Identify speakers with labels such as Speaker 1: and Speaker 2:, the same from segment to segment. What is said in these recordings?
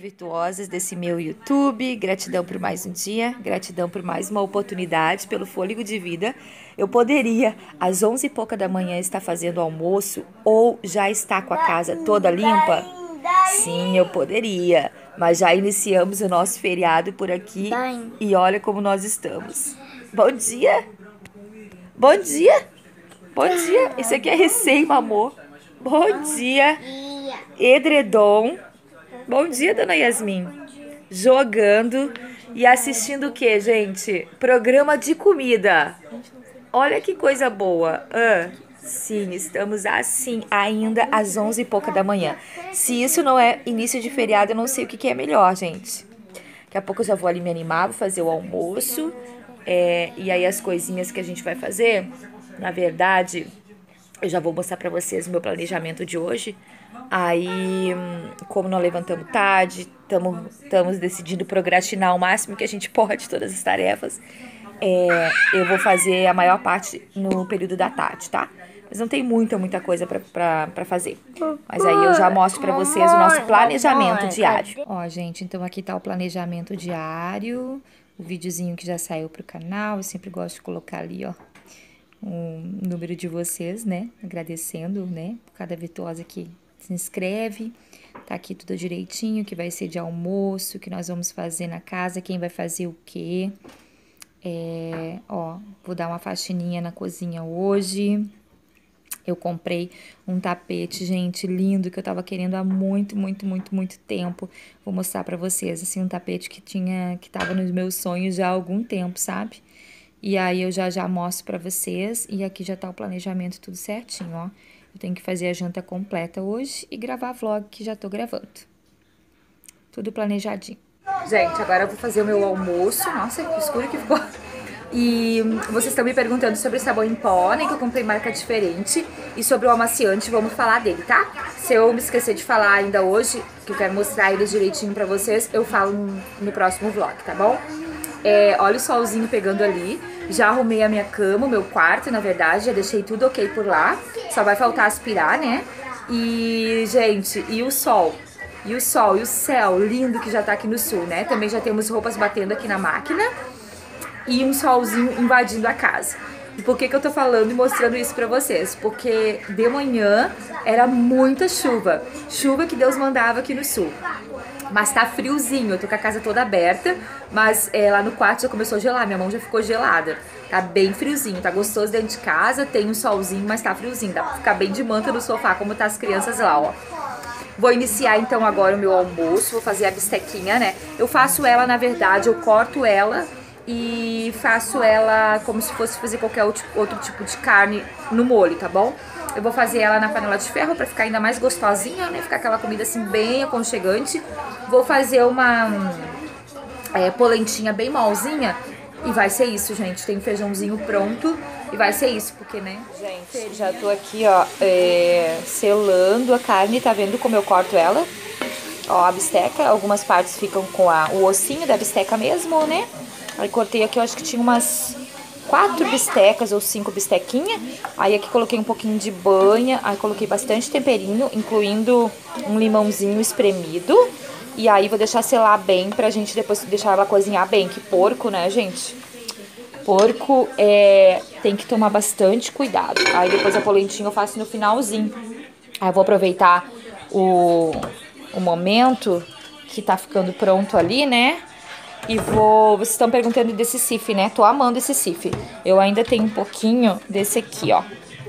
Speaker 1: virtuosas desse meu YouTube, gratidão por mais um dia, gratidão por mais uma oportunidade, pelo fôlego de vida. Eu poderia, às 11 e pouca da manhã, estar fazendo almoço ou já estar com a casa toda limpa? Sim, eu poderia, mas já iniciamos o nosso feriado por aqui e olha como nós estamos. Bom dia! Bom dia! Bom dia! Esse aqui é recém-mamô. Bom dia! Edredom. Bom dia, dona Yasmin. Jogando e assistindo o que, gente? Programa de comida. Olha que coisa boa. Sim, estamos assim ainda às 11 e pouca da manhã. Se isso não é início de feriado, eu não sei o que é melhor, gente. Daqui a pouco eu já vou ali me animar, vou fazer o almoço. E aí as coisinhas que a gente vai fazer, na verdade, eu já vou mostrar pra vocês o meu planejamento de hoje. Aí, como nós levantamos tarde, estamos decidindo procrastinar o máximo que a gente pode todas as tarefas. Eu vou fazer a maior parte no período da tarde, tá? Mas não tem muita coisa pra fazer. Mas aí eu já mostro pra vocês o nosso planejamento diário. Ó, gente, então aqui tá o planejamento diário. O videozinho que já saiu pro canal. Eu sempre gosto de colocar ali, ó, o número de vocês, né? Agradecendo, né? Por cada virtuosa que se inscreve. Tá aqui tudo direitinho, que vai ser de almoço, que nós vamos fazer na casa, quem vai fazer o quê. Ó, vou dar uma faxininha na cozinha hoje. Eu comprei um tapete, gente, lindo, que eu tava querendo há muito tempo. Vou mostrar pra vocês, assim, um tapete que tava nos meus sonhos já há algum tempo, sabe? E aí eu já mostro pra vocês. E aqui já tá o planejamento tudo certinho, ó. Eu tenho que fazer a janta completa hoje e gravar vlog que já tô gravando. Tudo planejadinho. Gente, agora eu vou fazer o meu almoço. Nossa, que escuro que ficou. E vocês estão me perguntando sobre o sabão em pó, né, que eu comprei marca diferente. E sobre o amaciante, vamos falar dele, tá? Se eu me esquecer de falar ainda hoje, que eu quero mostrar eles direitinho pra vocês, eu falo no próximo vlog, tá bom? Olha o solzinho pegando ali. Já arrumei a minha cama, o meu quarto, na verdade, já deixei tudo ok por lá. Só vai faltar aspirar, né? E, gente, e o sol? E o sol, e o céu lindo que já tá aqui no sul, né? Também já temos roupas batendo aqui na máquina. E um solzinho invadindo a casa. E por que eu tô falando e mostrando isso pra vocês? Porque de manhã era muita chuva. Chuva que Deus mandava aqui no sul. Mas tá friozinho, eu tô com a casa toda aberta, mas lá no quarto já começou a gelar, minha mão já ficou gelada. Tá bem friozinho, tá gostoso dentro de casa, tem um solzinho, mas tá friozinho. Dá pra ficar bem de manta no sofá, como tá as crianças lá, ó. Vou iniciar então agora o meu almoço, vou fazer a bistequinha, né? Eu faço ela, na verdade, eu corto ela e faço ela como se fosse fazer qualquer outro tipo de carne no molho, tá bom? Eu vou fazer ela na panela de ferro pra ficar ainda mais gostosinha, né? Ficar aquela comida assim bem aconchegante. Vou fazer uma polentinha bem malzinha e vai ser isso, gente. Tem feijãozinho pronto e vai ser isso, porque, né? Gente, já tô aqui, ó, selando a carne, tá vendo como eu corto ela? Ó, a bisteca, algumas partes ficam com o ossinho da bisteca mesmo, né? Aí cortei aqui, eu acho que tinha umas 4 bistecas ou 5 bistequinhas. Aí aqui coloquei um pouquinho de banha. Aí coloquei bastante temperinho, incluindo um limãozinho espremido. E aí vou deixar selar bem pra gente depois deixar ela cozinhar bem. Que porco, né, gente? Porco tem que tomar bastante cuidado. Aí depois a polentinha eu faço no finalzinho. Aí eu vou aproveitar o momento que tá ficando pronto ali, né? E vocês estão perguntando desse sif, né? Tô amando esse sif. Eu ainda tenho um pouquinho desse aqui, ó.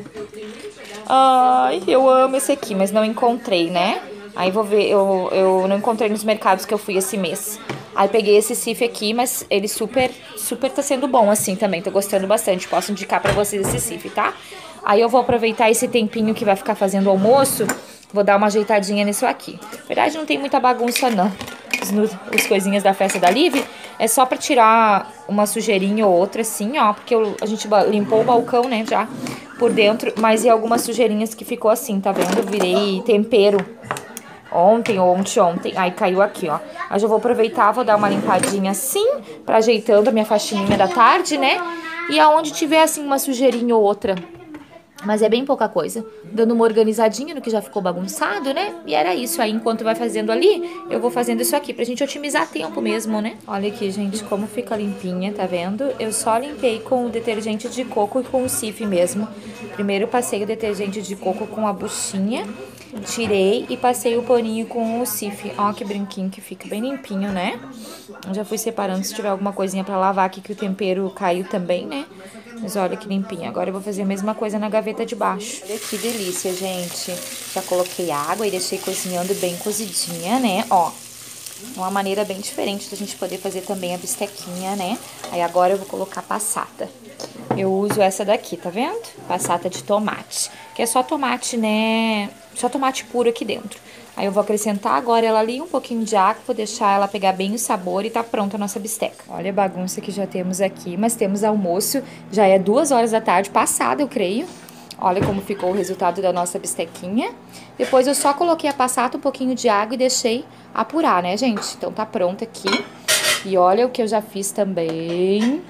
Speaker 1: Ai, eu amo esse aqui, mas não encontrei, né? Aí vou ver, eu não encontrei nos mercados que eu fui esse mês. Aí peguei esse sif aqui, mas ele super tá sendo bom assim também. Tô gostando bastante, posso indicar pra vocês esse sif, tá? Aí eu vou aproveitar esse tempinho que vai ficar fazendo o almoço. Vou dar uma ajeitadinha nisso aqui. Na verdade, não tem muita bagunça, não. As coisinhas da festa da Liv é só pra tirar uma sujeirinha ou outra, assim, ó. Porque a gente limpou o balcão, né, já por dentro. Mas e algumas sujeirinhas que ficou assim, tá vendo? Eu virei tempero ontem ou ontem. Aí caiu aqui, ó. Aí já vou aproveitar, vou dar uma limpadinha assim, pra ajeitando a minha faxininha da tarde, né? E aonde tiver, assim, uma sujeirinha ou outra Mas é bem pouca coisa. Dando uma organizadinha no que já ficou bagunçado, né? E era isso. Aí, enquanto vai fazendo ali, eu vou fazendo isso aqui, pra gente otimizar tempo mesmo, né? Olha aqui, gente, como fica limpinha, tá vendo? Eu só limpei com o detergente de coco e com o Cif mesmo. Primeiro passei o detergente de coco com a buchinha, tirei e passei o paninho com o Cif. Ó que brinquinho que fica bem limpinho, né? Eu já fui separando se tiver alguma coisinha pra lavar aqui, que o tempero caiu também, né? Mas olha que limpinha. Agora eu vou fazer a mesma coisa na gaveta de baixo. Olha que delícia, gente. Já coloquei água e deixei cozinhando bem cozidinha, né? Ó, uma maneira bem diferente da gente poder fazer também a bistequinha, né? Aí agora eu vou colocar passata. Eu uso essa daqui, tá vendo? Passata de tomate. Que é só tomate, né? Só tomate puro aqui dentro. Aí eu vou acrescentar agora ela ali, um pouquinho de água, vou deixar ela pegar bem o sabor e tá pronta a nossa bisteca. Olha a bagunça que já temos aqui, mas temos almoço, já é 2 horas da tarde, passada eu creio. Olha como ficou o resultado da nossa bistequinha. Depois eu só coloquei a passata, um pouquinho de água e deixei apurar, né, gente? Então tá pronta aqui. E olha o que eu já fiz também.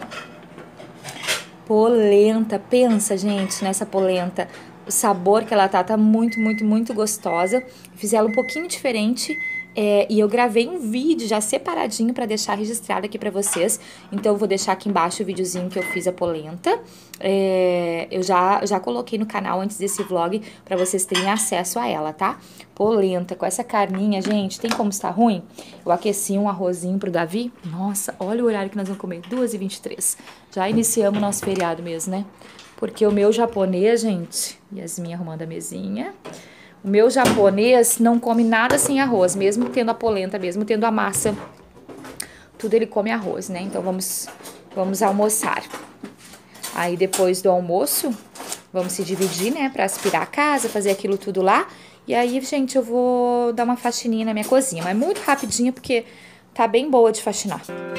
Speaker 1: Polenta, pensa, gente, nessa polenta. O sabor que ela tá muito, muito, muito gostosa. Fiz ela um pouquinho diferente e eu gravei um vídeo já separadinho pra deixar registrado aqui pra vocês. Então eu vou deixar aqui embaixo o videozinho que eu fiz a polenta. Eu já coloquei no canal antes desse vlog pra vocês terem acesso a ela, tá? Polenta com essa carninha, gente, tem como estar ruim? Eu aqueci um arrozinho pro Davi. Nossa, olha o horário que nós vamos comer, 2h23. Já iniciamos o nosso feriado mesmo, né? Porque o meu japonês, gente, Yasmin arrumando a mesinha, o meu japonês não come nada sem arroz, mesmo tendo a polenta, mesmo tendo a massa, tudo ele come arroz, né? Então vamos almoçar. Aí depois do almoço, vamos se dividir, né, pra aspirar a casa, fazer aquilo tudo lá. E aí, gente, eu vou dar uma faxininha na minha cozinha, mas muito rapidinho porque tá bem boa de faxinar.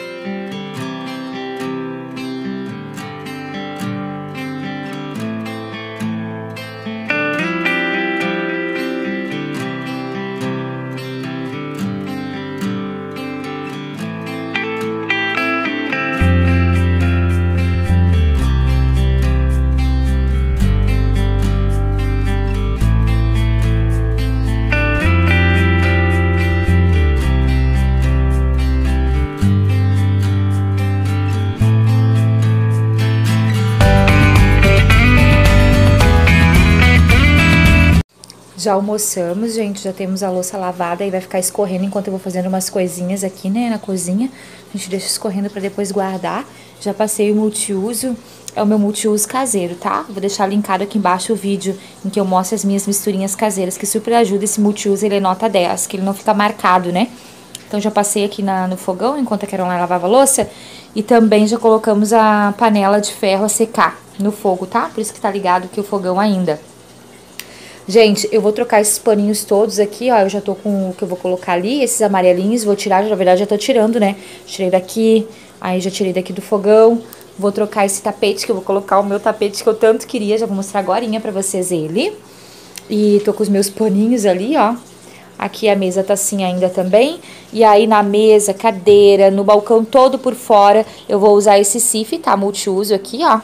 Speaker 1: Já almoçamos, gente, já temos a louça lavada e vai ficar escorrendo enquanto eu vou fazendo umas coisinhas aqui, né, na cozinha. A gente deixa escorrendo pra depois guardar. Já passei o multiuso, é o meu multiuso caseiro, tá? Vou deixar linkado aqui embaixo o vídeo em que eu mostro as minhas misturinhas caseiras, que super ajuda. Esse multiuso, ele é nota 10, que ele não fica marcado, né? Então já passei aqui no fogão enquanto a Caroline lavava a louça. E também já colocamos a panela de ferro a secar no fogo, tá? Por isso que tá ligado aqui o fogão ainda. Gente, eu vou trocar esses paninhos todos aqui, ó, eu já tô com o que eu vou colocar ali, esses amarelinhos, vou tirar, na verdade já tô tirando, né? Tirei daqui, aí já tirei daqui do fogão, vou trocar esse tapete, que eu vou colocar o meu tapete que eu tanto queria, já vou mostrar agorinha pra vocês ele. E tô com os meus paninhos ali, ó. Aqui a mesa tá assim ainda também. E aí na mesa, cadeira, no balcão todo por fora, eu vou usar esse Cif, tá? Multiuso aqui, ó.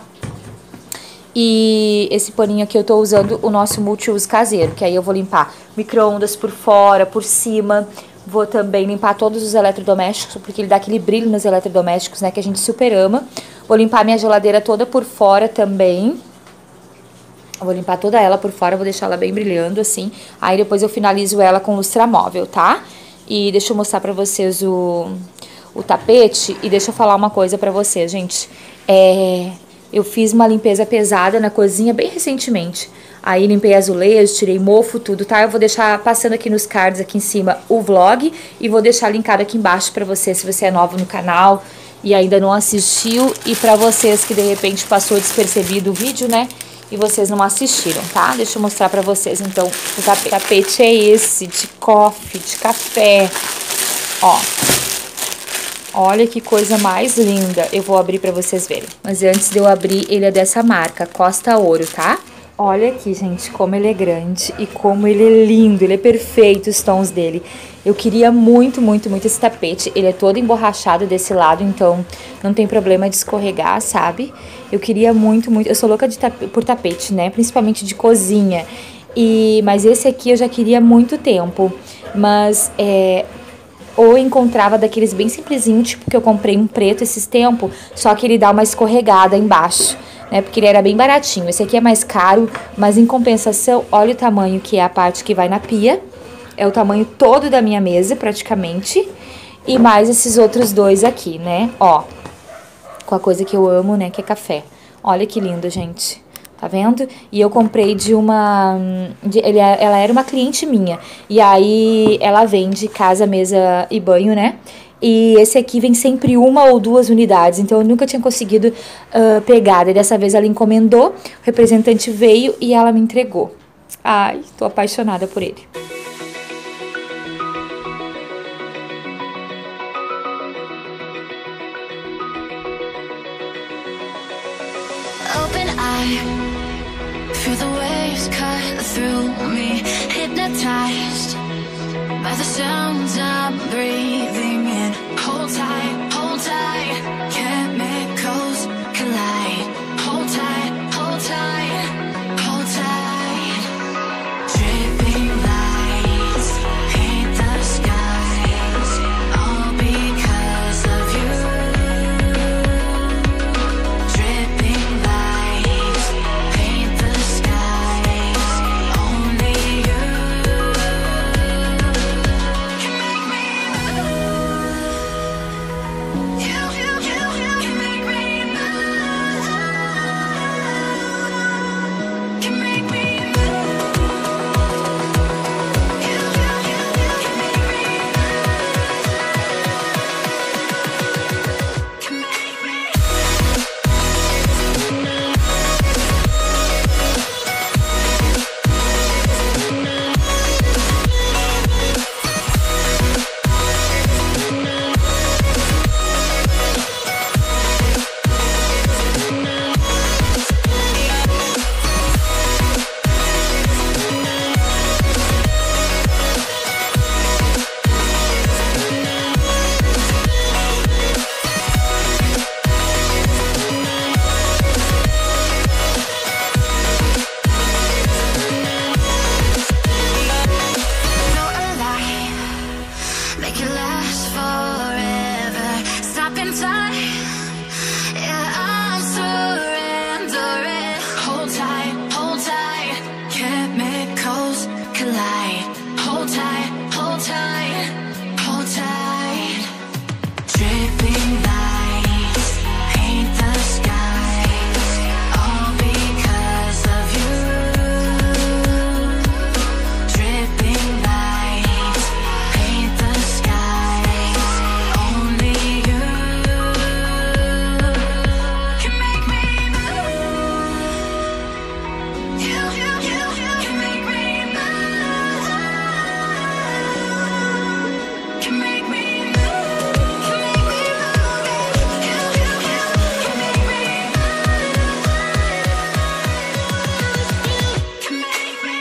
Speaker 1: E esse paninho aqui eu tô usando o nosso multiuso caseiro, que aí eu vou limpar micro-ondas por fora, por cima. Vou também limpar todos os eletrodomésticos, porque ele dá aquele brilho nos eletrodomésticos, né, que a gente super ama. Vou limpar minha geladeira toda por fora também. Vou limpar toda ela por fora, vou deixar ela bem brilhando, assim. Aí depois eu finalizo ela com lustramóvel, tá? E deixa eu mostrar pra vocês o tapete. E deixa eu falar uma coisa pra vocês, gente. Eu fiz uma limpeza pesada na cozinha bem recentemente. Aí limpei azulejos, tirei mofo, tudo, tá? Eu vou deixar passando aqui nos cards aqui em cima o vlog. E vou deixar linkado aqui embaixo pra você, se você é novo no canal e ainda não assistiu. E pra vocês que de repente passou despercebido o vídeo, né? E vocês não assistiram, tá? Deixa eu mostrar pra vocês, então, o tapete é esse, de coffee, de café. Ó. Olha que coisa mais linda. Eu vou abrir pra vocês verem. Mas antes de eu abrir, ele é dessa marca, Costa Ouro, tá? Olha aqui, gente, como ele é grande e como ele é lindo, ele é perfeito, os tons dele. Eu queria muito, muito, muito esse tapete. Ele é todo emborrachado desse lado, então não tem problema de escorregar, sabe? Eu queria muito, muito... Eu sou louca por tapete, né? Principalmente de cozinha. Mas esse aqui eu já queria há muito tempo. Mas ou encontrava daqueles bem simplesinho, tipo que eu comprei um preto esses tempos, só que ele dá uma escorregada embaixo, né? Porque ele era bem baratinho. Esse aqui é mais caro, mas em compensação, olha o tamanho que é a parte que vai na pia. É o tamanho todo da minha mesa, praticamente. E mais esses outros dois aqui, né? Ó, com a coisa que eu amo, né? Que é café. Olha que lindo, gente. Tá vendo? E eu comprei de uma... ela era uma cliente minha. E aí, ela vende casa, mesa e banho, né? E esse aqui vem sempre 1 ou 2 unidades. Então, eu nunca tinha conseguido pegar. E dessa vez, ela encomendou. O representante veio e ela me entregou. Ai, tô apaixonada por ele.
Speaker 2: Feel the waves cut through me, hypnotized by the sounds I'm breathing in. Hold tight, chemicals collide. Hold tight, hold tight, hold tight. Dripping lights paint the skies, all because of you. Dripping lights paint the skies, only you can make me move. You can make me move. Can make me move. You can make me move. Can make me. Make it last forever. Stop in time. Yeah, I'm surrendering. Hold tight, chemicals collide. Hold tight, hold tight, hold tight. Dripping lights paint the skies, all because of you. Dripping lights paint the skies, only you can make me move. You can make me move. Can make me move. Can make me move. You can make me move. Can make me.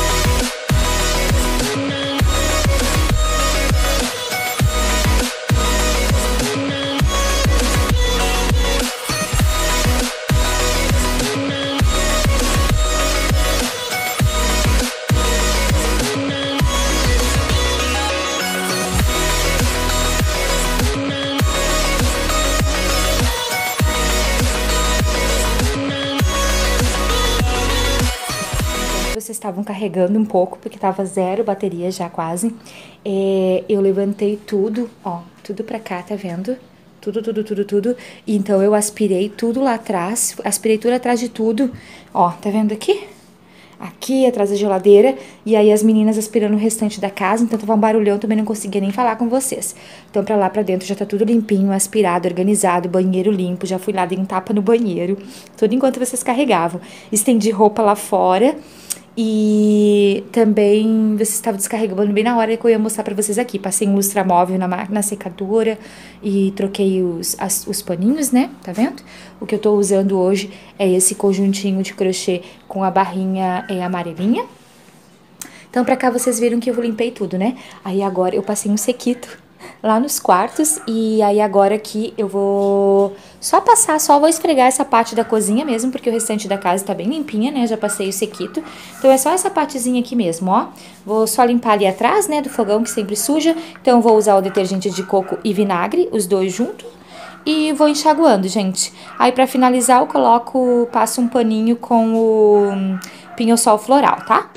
Speaker 1: Vocês estavam carregando um pouco, porque tava 0 bateria já quase. Eu levantei tudo, ó, tudo pra cá, tá vendo? Tudo. E então eu aspirei tudo lá atrás, aspirei tudo atrás de tudo. Ó, tá vendo aqui? Aqui atrás da geladeira. E aí as meninas aspirando o restante da casa, então tava um barulhão, também não conseguia nem falar com vocês. Então pra lá pra dentro já tá tudo limpinho, aspirado, organizado, banheiro limpo. Já fui lá, dei um tapa no banheiro, tudo enquanto vocês carregavam. Estendi roupa lá fora. E também você estava descarregando bem na hora que eu ia mostrar pra vocês aqui. Passei um lustramóvel na máquina secadora e troquei os paninhos, né? Tá vendo? O que eu tô usando hoje é esse conjuntinho de crochê com a barrinha amarelinha. Então pra cá vocês viram que eu limpei tudo, né? Aí agora eu passei um sequito lá nos quartos e aí agora aqui eu vou só vou esfregar essa parte da cozinha mesmo, porque o restante da casa tá bem limpinha, né? Já passei o sequito. Então é só essa partezinha aqui mesmo, ó. Vou só limpar ali atrás, né, do fogão que sempre suja. Então eu vou usar o detergente de coco e vinagre, os dois juntos. E vou enxaguando, gente. Aí pra finalizar eu passo um paninho com o pinho-sol floral, tá?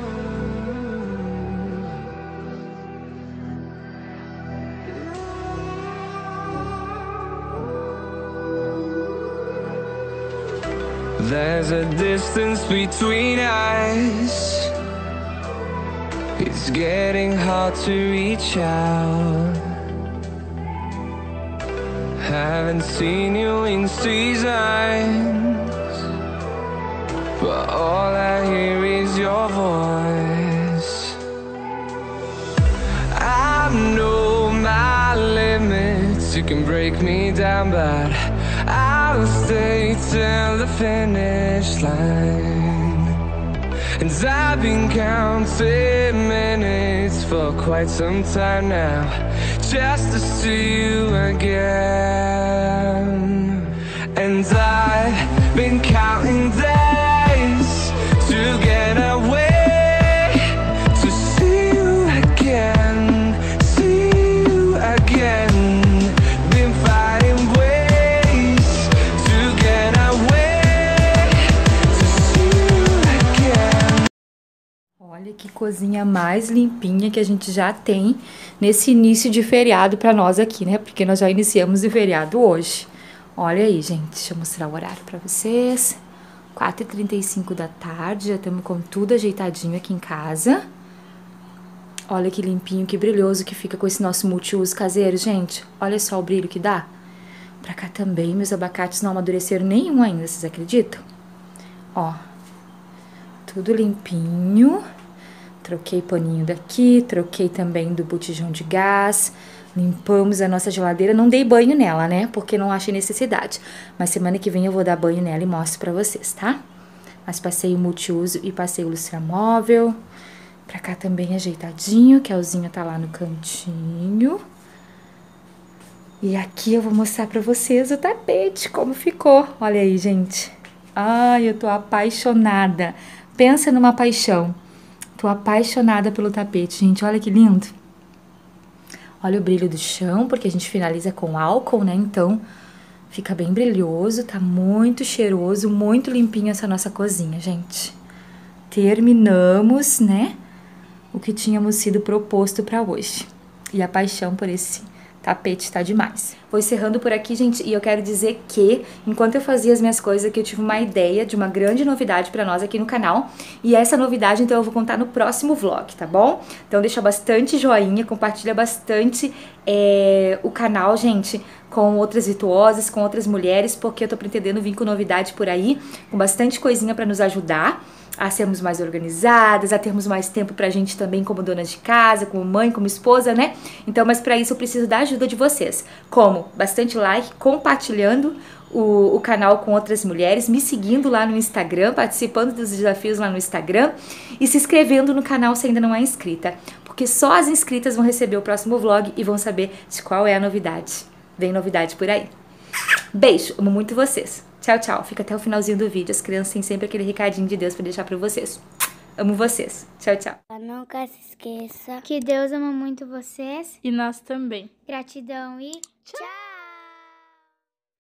Speaker 2: There's a distance between us. It's getting hard to reach out. Haven't seen you in seasons, but all I hear is your voice. I know my limits, you can break me down, but I'll stay till the finish line. And I've been counting minutes for quite some time now, just to see you again. And I've been counting days to get away, to see you again, see you again. Been fighting ways to get away, to see you again.
Speaker 1: Olha que cozinha mais limpinha que a gente já tem nesse início de feriado pra nós aqui, né? Porque nós já iniciamos o feriado hoje. Olha aí, gente. Deixa eu mostrar o horário pra vocês. 4h35 da tarde. Já estamos com tudo ajeitadinho aqui em casa. Olha que limpinho, que brilhoso que fica com esse nosso multiuso caseiro, gente. Olha só o brilho que dá. Pra cá também, meus abacates não amadureceram nenhum ainda, vocês acreditam? Ó. Tudo limpinho. Troquei paninho daqui, troquei também do botijão de gás. Limpamos a nossa geladeira. Não dei banho nela, né? Porque não achei necessidade. Mas semana que vem eu vou dar banho nela e mostro pra vocês, tá? Mas passei o multiuso e passei o lustramóvel. Pra cá também ajeitadinho. Kelzinha tá lá no cantinho. E aqui eu vou mostrar pra vocês o tapete, como ficou. Olha aí, gente. Ai, eu tô apaixonada. Pensa numa paixão. Tô apaixonada pelo tapete, gente. Olha que lindo. Olha o brilho do chão, porque a gente finaliza com álcool, né? Então, fica bem brilhoso, tá muito cheiroso, muito limpinho essa nossa cozinha, gente. Terminamos, né? O que tínhamos sido proposto pra hoje. E a paixão por esse tapete tá demais. Vou encerrando por aqui, gente, e eu quero dizer que, enquanto eu fazia as minhas coisas aqui, eu tive uma ideia de uma grande novidade pra nós aqui no canal. E essa novidade, então, eu vou contar no próximo vlog, tá bom? Então, deixa bastante joinha, compartilha bastante o canal, gente, com outras virtuosas, com outras mulheres, porque eu tô pretendendo vir com novidade por aí, com bastante coisinha pra nos ajudar a sermos mais organizadas, a termos mais tempo pra gente também como donas de casa, como mãe, como esposa, né? Então, mas pra isso eu preciso da ajuda de vocês. Como? Bastante like, compartilhando o canal com outras mulheres, me seguindo lá no Instagram, participando dos desafios lá no Instagram e se inscrevendo no canal se ainda não é inscrita, porque só as inscritas vão receber o próximo vlog e vão saber de qual é a novidade. Vem novidade por aí. Beijo, amo muito vocês. Tchau, tchau. Fica até o finalzinho do vídeo. As crianças têm sempre aquele recadinho de Deus pra deixar pra vocês. Amo vocês. Tchau, tchau.
Speaker 3: Nunca se esqueça que Deus ama muito vocês.
Speaker 4: E nós também.
Speaker 3: Gratidão e tchau!